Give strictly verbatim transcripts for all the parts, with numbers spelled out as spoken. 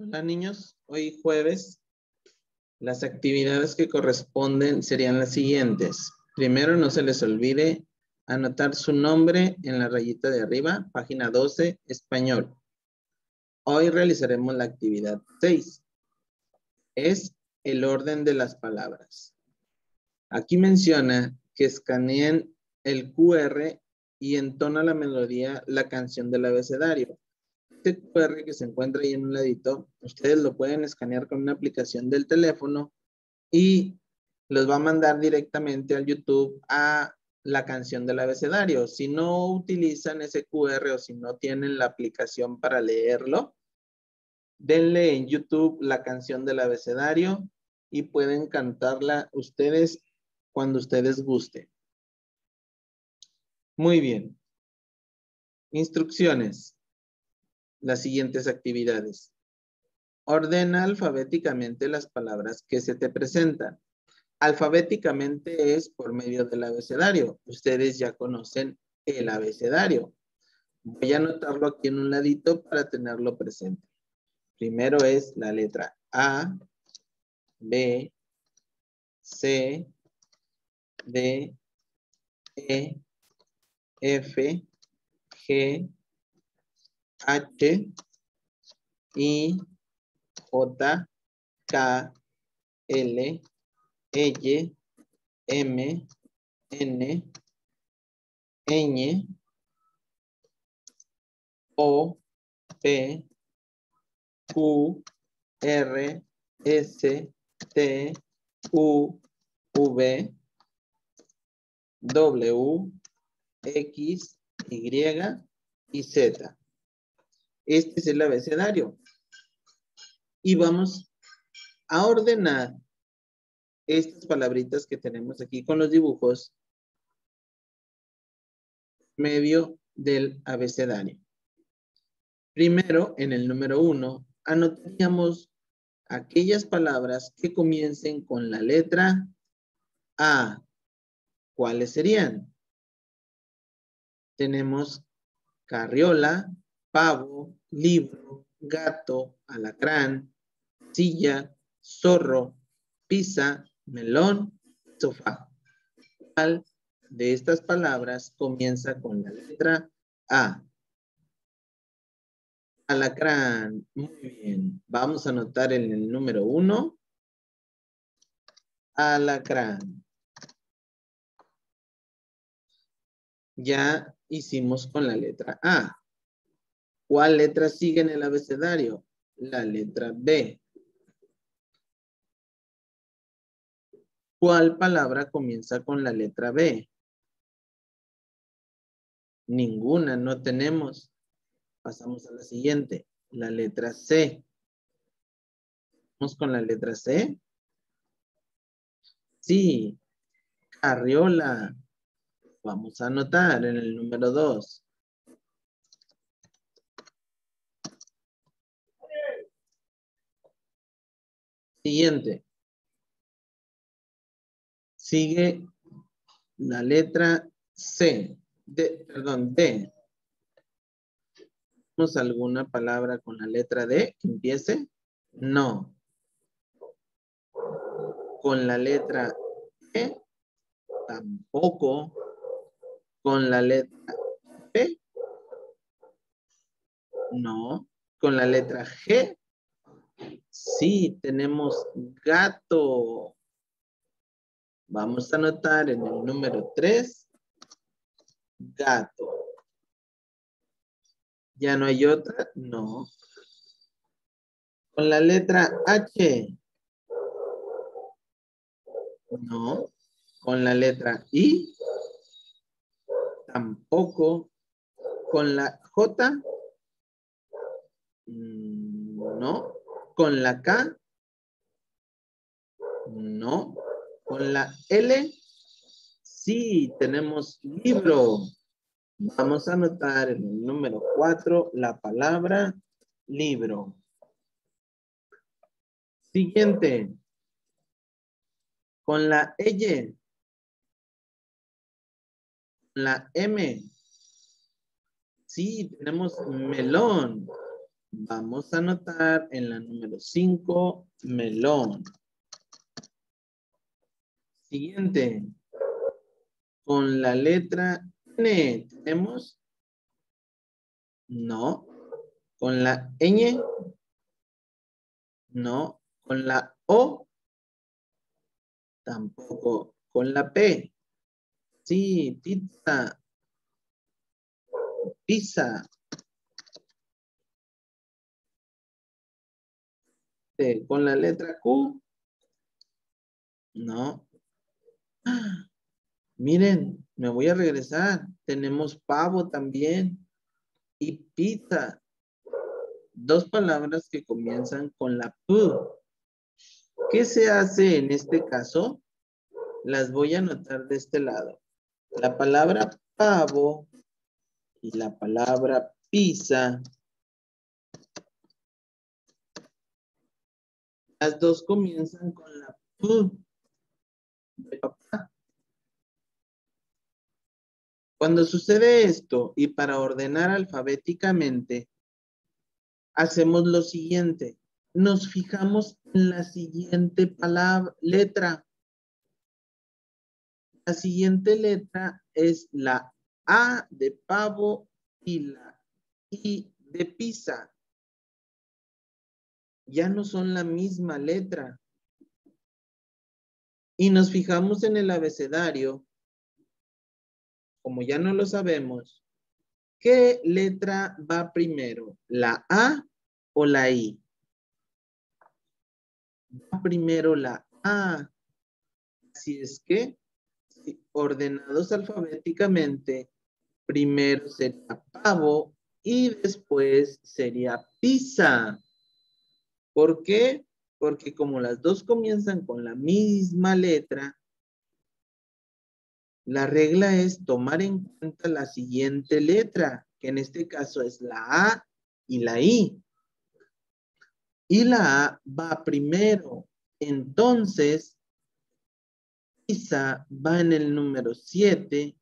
Hola niños, hoy jueves las actividades que corresponden serían las siguientes. Primero, no se les olvide anotar su nombre en la rayita de arriba, página doce, español. Hoy realizaremos la actividad seis. Es el orden de las palabras. Aquí menciona que escaneen el cu erre y entona la melodía la canción del abecedario. Este cu erre que se encuentra ahí en un ladito, ustedes lo pueden escanear con una aplicación del teléfono y los va a mandar directamente al YouTube a la canción del abecedario. Si no utilizan ese cu erre o si no tienen la aplicación para leerlo, denle en YouTube la canción del abecedario y pueden cantarla ustedes cuando ustedes gusten. Muy bien. Instrucciones. Las siguientes actividades. Ordena alfabéticamente las palabras que se te presentan. Alfabéticamente es por medio del abecedario. Ustedes ya conocen el abecedario. Voy a anotarlo aquí en un ladito para tenerlo presente. Primero es la letra A, B, C, D, E, F, G, H, I, J, K, L, L, M, N, Ñ, O, P, Q, R, S, T, U, V, W, X, Y y Z. Este es el abecedario. Y vamos a ordenar estas palabritas que tenemos aquí con los dibujos medio del abecedario. Primero, en el número uno, anotaríamos aquellas palabras que comiencen con la letra A. ¿Cuáles serían? Tenemos carriola, pavo, libro, gato, alacrán, silla, zorro, pizza, melón, sofá. ¿Cuál de estas palabras comienza con la letra A? Alacrán. Muy bien. Vamos a anotar en el número uno. Alacrán. Ya hicimos con la letra A. ¿Cuál letra sigue en el abecedario? La letra B. ¿Cuál palabra comienza con la letra B? Ninguna, no tenemos. Pasamos a la siguiente. La letra C. ¿Vamos con la letra C? Sí. Carriola. Vamos a anotar en el número dos. Siguiente. Sigue la letra C. D, perdón, D. ¿Tenemos alguna palabra con la letra D que empiece? No. Con la letra E, tampoco. Con la letra P, no. Con la letra G, sí, tenemos gato. Vamos a anotar en el número tres, gato. ¿Ya no hay otra? No. Con la letra H, no. Con la letra I, tampoco. Con la J, no. Con la K, no. Con la L, sí, tenemos libro. Vamos a anotar en el número cuatro la palabra libro. Siguiente. Con la L. La M. Sí, tenemos melón. Vamos a anotar en la número cinco, melón. Siguiente. Con la letra N, ¿tenemos? No. Con la ñ, no. Con la O, tampoco. Con la P, sí, pizza. Pizza. Sí, con la letra Q, no. ¡Ah! Miren, me voy a regresar. Tenemos pavo también. Y pizza. Dos palabras que comienzan con la P. ¿Qué se hace en este caso? Las voy a anotar de este lado. La palabra pavo y la palabra pizza. Las dos comienzan con la P de papá. Cuando sucede esto y para ordenar alfabéticamente, hacemos lo siguiente. Nos fijamos en la siguiente palabra, letra. La siguiente letra es la A de pavo y la I de pizza. Ya no son la misma letra. Y nos fijamos en el abecedario, como ya no lo sabemos, ¿qué letra va primero? ¿La A o la I? Va primero la A. Así es que, ordenados alfabéticamente, primero sería pavo y después sería pizza. ¿Por qué? Porque como las dos comienzan con la misma letra, la regla es tomar en cuenta la siguiente letra, que en este caso es la A y la I. Y la A va primero. Entonces, pizza va en el número siete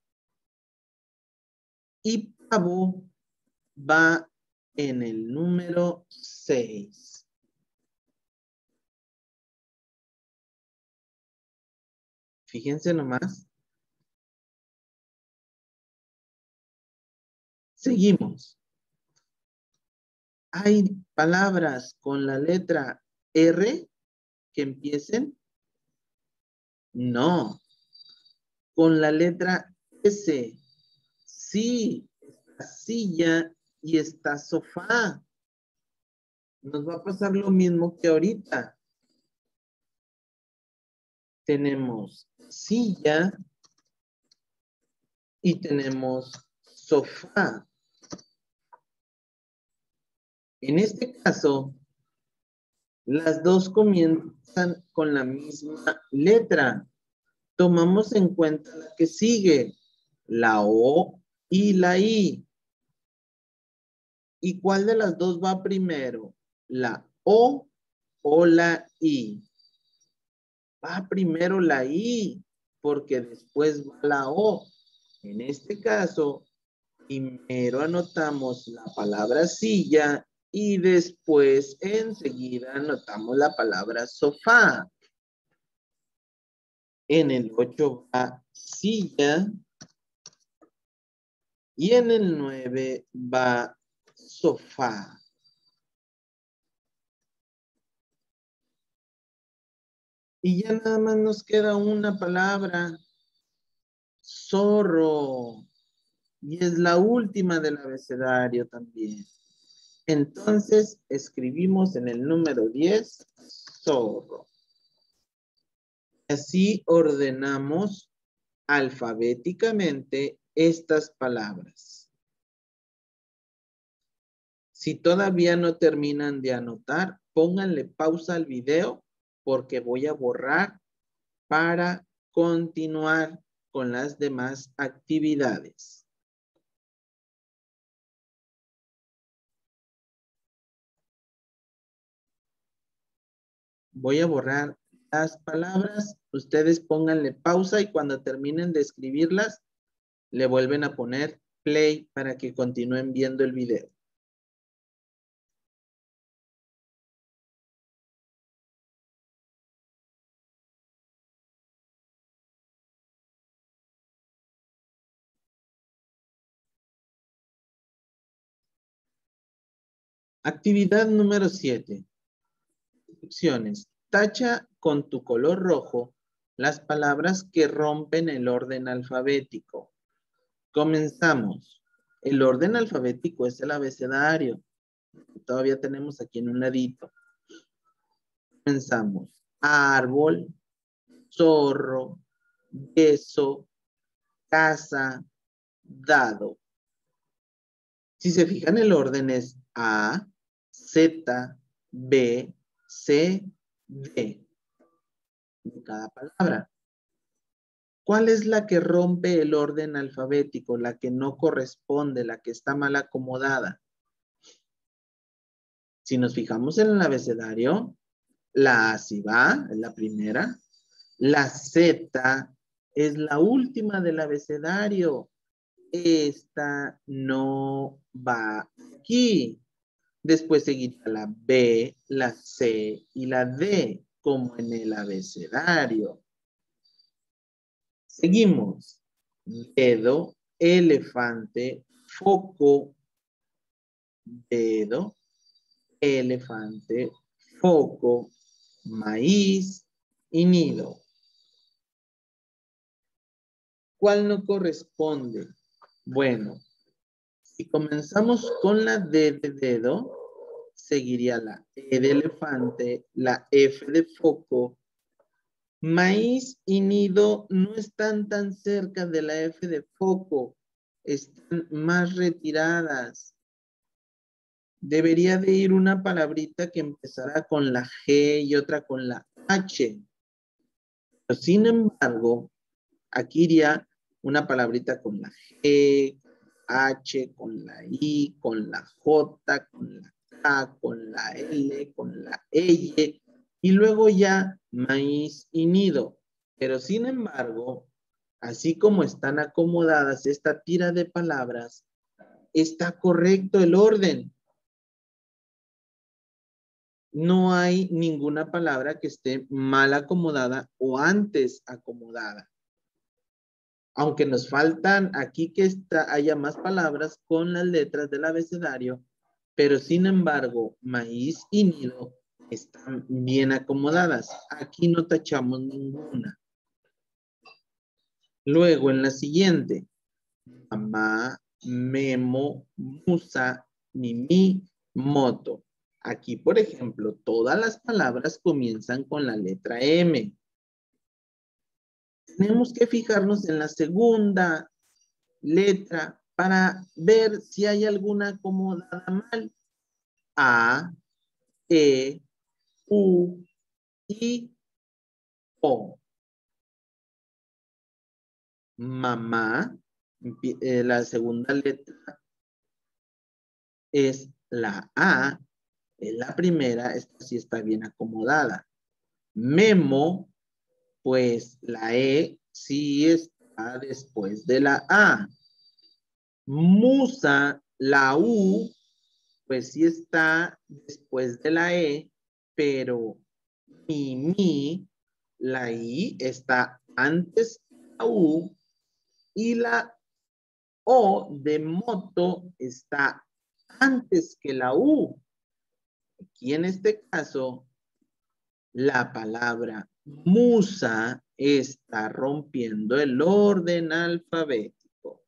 y pavo va en el número seis. Fíjense nomás. Seguimos. ¿Hay palabras con la letra R que empiecen? No. Con la letra S. Sí, está silla y está sofá. Nos va a pasar lo mismo que ahorita. Tenemos silla y tenemos sofá. En este caso, las dos comienzan con la misma letra. Tomamos en cuenta la que sigue, la O y la I. ¿Y cuál de las dos va primero? ¿La O o la I? Va primero la I, porque después va la O. En este caso, primero anotamos la palabra silla y después enseguida anotamos la palabra sofá. En el ocho va silla y en el nueve va sofá. Y ya nada más nos queda una palabra, zorro. Y es la última del abecedario también. Entonces, escribimos en el número diez, zorro. Así ordenamos alfabéticamente estas palabras. Si todavía no terminan de anotar, pónganle pausa al video porque voy a borrar para continuar con las demás actividades. Voy a borrar las palabras. Ustedes pónganle pausa y cuando terminen de escribirlas, le vuelven a poner play para que continúen viendo el video. Actividad número siete. Instrucciones. Tacha con tu color rojo las palabras que rompen el orden alfabético. Comenzamos. El orden alfabético es el abecedario. Todavía tenemos aquí en un ladito. Comenzamos. Árbol, zorro, beso, casa, dado. Si se fijan, el orden es A, Z, B, C, D. De cada palabra. ¿Cuál es la que rompe el orden alfabético? La que no corresponde, la que está mal acomodada. Si nos fijamos en el abecedario, la A sí va, es la primera. La Z es la última del abecedario. Esta no va aquí. Después seguirá la B, la C y la D, como en el abecedario. Seguimos. Dedo, elefante, foco, dedo, elefante, foco, maíz y nido. ¿Cuál no corresponde? Bueno, si comenzamos con la D de dedo, seguiría la E de elefante, la F de foco. Maíz y nido no están tan cerca de la F de foco, están más retiradas. Debería de ir una palabrita que empezara con la G y otra con la H. Pero sin embargo, aquí iría una palabrita con la G, H, con la I, con la J, con la K, con la L, con la L, y luego ya maíz y nido. Pero sin embargo, así como están acomodadas esta tira de palabras, está correcto el orden. No hay ninguna palabra que esté mal acomodada o antes acomodada. Aunque nos faltan aquí que está, haya más palabras con las letras del abecedario, pero sin embargo, maíz y nido están bien acomodadas. Aquí no tachamos ninguna. Luego, en la siguiente, mamá, memo, musa, mimi, moto. Aquí, por ejemplo, todas las palabras comienzan con la letra M. Tenemos que fijarnos en la segunda letra para ver si hay alguna acomodada mal. A, E, U, I, O. Mamá, eh, la segunda letra es la A, es la primera, esta sí está bien acomodada. Memo, pues la E sí está después de la A. Musa, la U, pues sí está después de la E, pero mi, mi, la I está antes de la U y la O de moto está antes que la U. Aquí en este caso, la palabra musa está rompiendo el orden alfabético.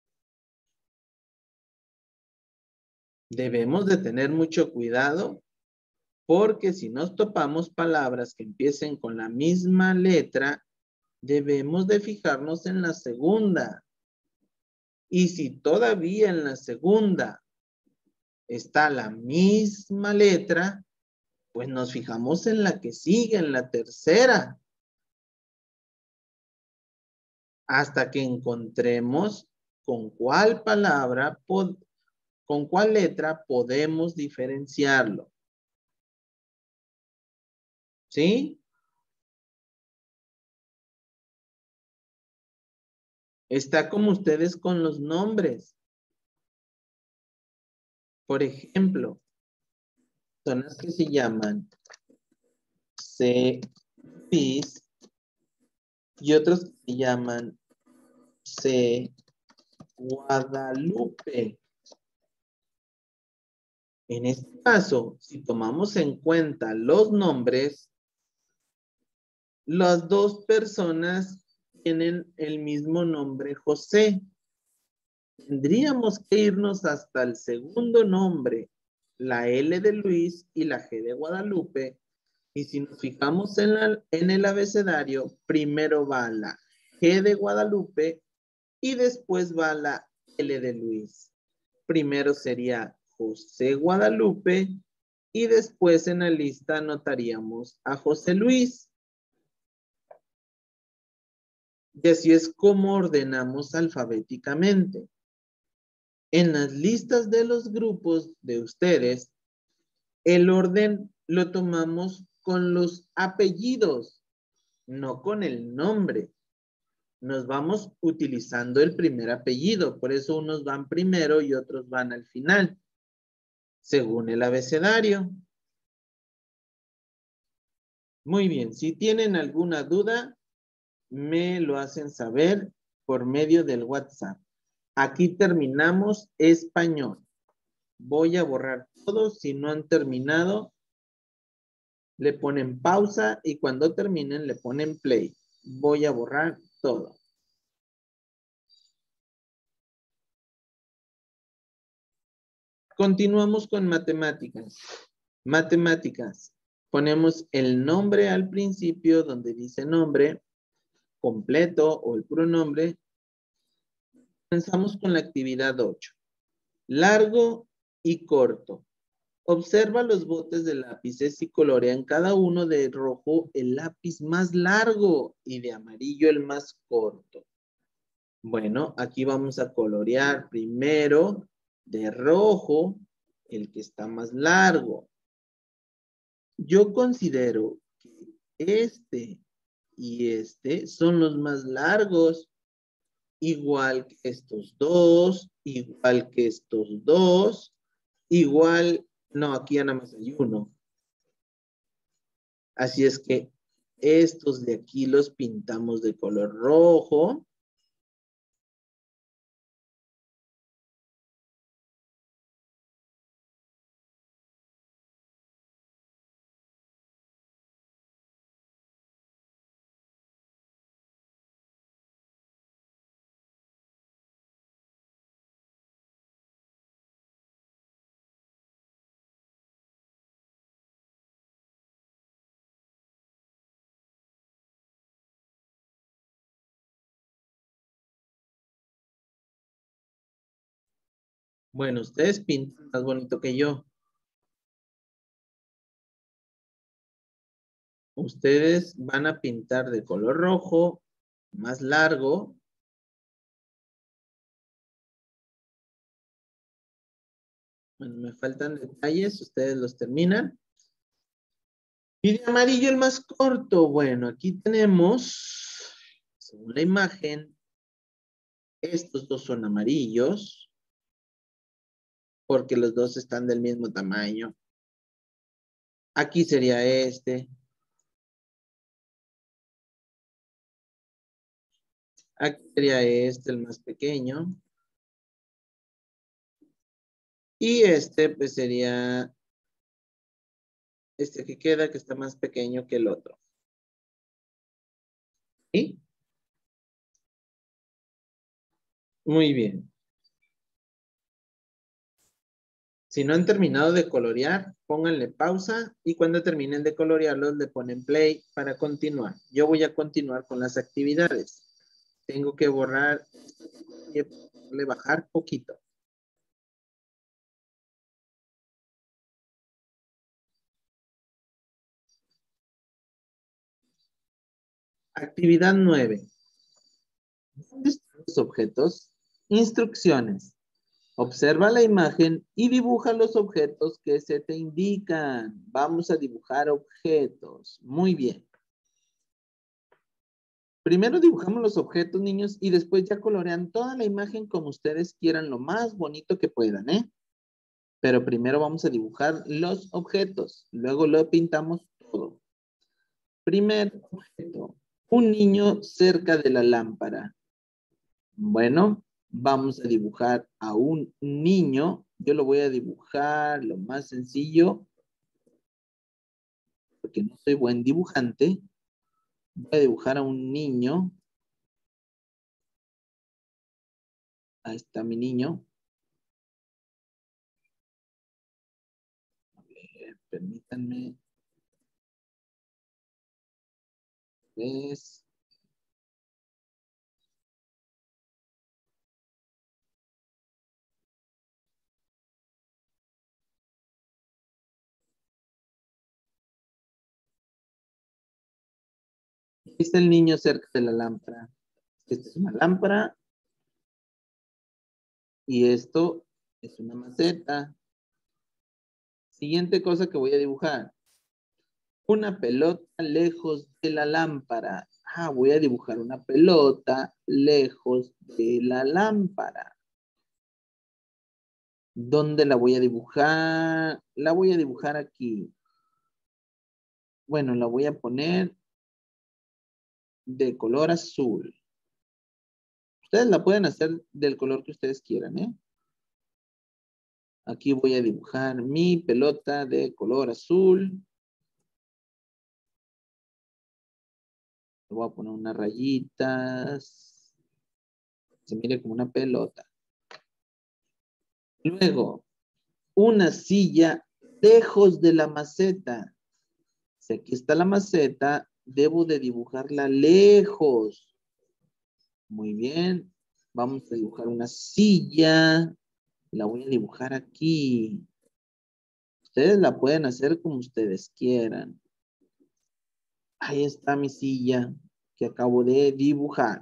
Debemos de tener mucho cuidado porque si nos topamos palabras que empiecen con la misma letra, debemos de fijarnos en la segunda. Y si todavía en la segunda está la misma letra, pues nos fijamos en la que sigue, en la tercera. Hasta que encontremos con cuál palabra, con cuál letra podemos diferenciarlo. ¿Sí? Está como ustedes con los nombres. Por ejemplo, personas que se llaman C. Pis y otros que se llaman C. Guadalupe. En este caso, si tomamos en cuenta los nombres, las dos personas tienen el mismo nombre, José. Tendríamos que irnos hasta el segundo nombre, la L de Luis y la G de Guadalupe. Y si nos fijamos en, la, en el abecedario, primero va la G de Guadalupe y después va la L de Luis. Primero sería José Guadalupe y después en la lista anotaríamos a José Luis. Y así es como ordenamos alfabéticamente. En las listas de los grupos de ustedes, el orden lo tomamos con los apellidos, no con el nombre. Nos vamos utilizando el primer apellido, por eso unos van primero y otros van al final, según el abecedario. Muy bien, si tienen alguna duda, me lo hacen saber por medio del WhatsApp. Aquí terminamos español. Voy a borrar todo. Si no han terminado, le ponen pausa y cuando terminen le ponen play. Voy a borrar todo. Continuamos con matemáticas. Matemáticas. Ponemos el nombre al principio donde dice nombre completo o el pronombre. Comenzamos con la actividad ocho. Largo y corto. Observa los botes de lápices y colorea en cada uno de rojo el lápiz más largo y de amarillo el más corto. Bueno, aquí vamos a colorear primero de rojo el que está más largo. Yo considero que este y este son los más largos, igual que estos dos, igual que estos dos, igual, no, aquí ya nada más hay uno. Así es que estos de aquí los pintamos de color rojo. Bueno, ustedes pintan más bonito que yo. Ustedes van a pintar de color rojo, más largo. Bueno, me faltan detalles, ustedes los terminan. Y de amarillo el más corto. Bueno, aquí tenemos, según la imagen, estos dos son amarillos, porque los dos están del mismo tamaño. Aquí sería este. Aquí sería este, el más pequeño. Y este, pues sería este que queda, que está más pequeño que el otro. ¿Sí? Muy bien. Si no han terminado de colorear, pónganle pausa y cuando terminen de colorearlos le ponen play para continuar. Yo voy a continuar con las actividades. Tengo que borrar y le bajar poquito. Actividad nueve. ¿Dónde están los objetos? Instrucciones. Observa la imagen y dibuja los objetos que se te indican. Vamos a dibujar objetos. Muy bien. Primero dibujamos los objetos, niños, y después ya colorean toda la imagen como ustedes quieran, lo más bonito que puedan, ¿eh? Pero primero vamos a dibujar los objetos. Luego lo pintamos todo. Primer objeto. Un niño cerca de la lámpara. Bueno, Vamos a dibujar a un niño. Yo lo voy a dibujar lo más sencillo, porque no soy buen dibujante. Voy a dibujar a un niño. Ahí está mi niño. A ver, permítanme. ¿Ves? Aquí está el niño cerca de la lámpara. Esta es una lámpara. Y esto es una maceta. Siguiente cosa que voy a dibujar. Una pelota lejos de la lámpara. Ah, voy a dibujar una pelota lejos de la lámpara. ¿Dónde la voy a dibujar? La voy a dibujar aquí. Bueno, la voy a poner de color azul. Ustedes la pueden hacer del color que ustedes quieran, ¿eh? Aquí voy a dibujar mi pelota de color azul. Le voy a poner unas rayitas. Se mire como una pelota. Luego, una silla lejos de la maceta. Si aquí está la maceta, debo de dibujarla lejos. Muy bien. Vamos a dibujar una silla. La voy a dibujar aquí. Ustedes la pueden hacer como ustedes quieran. Ahí está mi silla que acabo de dibujar.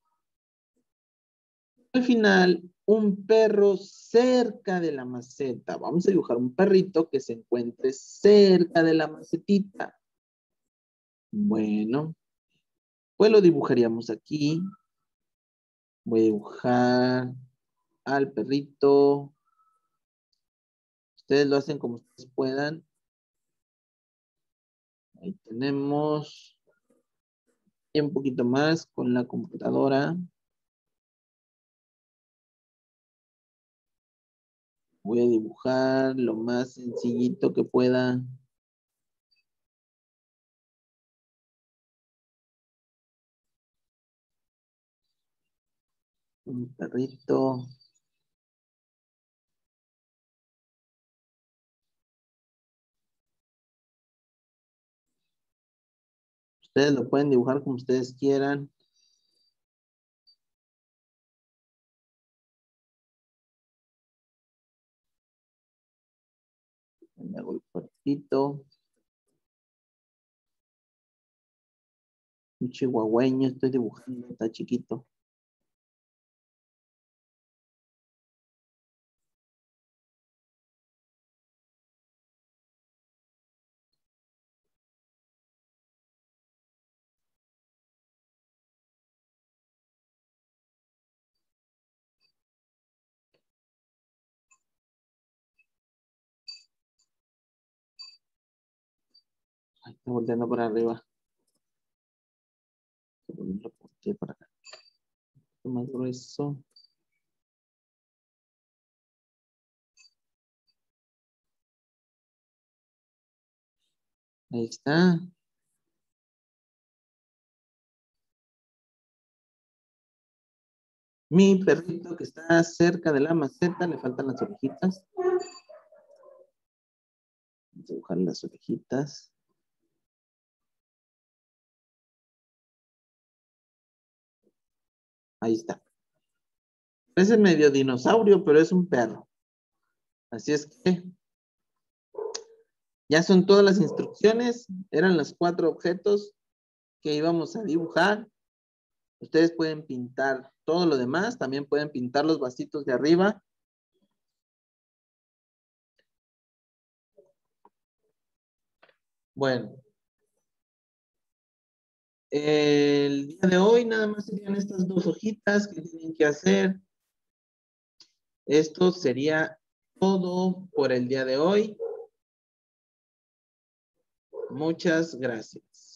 Al final, un perro cerca de la maceta. Vamos a dibujar un perrito que se encuentre cerca de la macetita. Bueno, pues lo dibujaríamos aquí. Voy a dibujar al perrito. Ustedes lo hacen como ustedes puedan. Ahí tenemos. Y un poquito más con la computadora. Voy a dibujar lo más sencillito que pueda. Un perrito. Ustedes lo pueden dibujar como ustedes quieran. Me hago el cuartito. Un chihuahueño estoy dibujando, está chiquito. Ay, está volteando para arriba. Lo volteé para acá. Más grueso. Ahí está. Mi perrito que está cerca de la maceta, le faltan las orejitas. Vamos a dibujar las orejitas. Ahí está. Parece medio dinosaurio, pero es un perro. Así es que ya son todas las instrucciones. Eran los cuatro objetos que íbamos a dibujar. Ustedes pueden pintar todo lo demás. También pueden pintar los vasitos de arriba. Bueno. El día de hoy nada más serían estas dos hojitas que tienen que hacer. Esto sería todo por el día de hoy. Muchas gracias.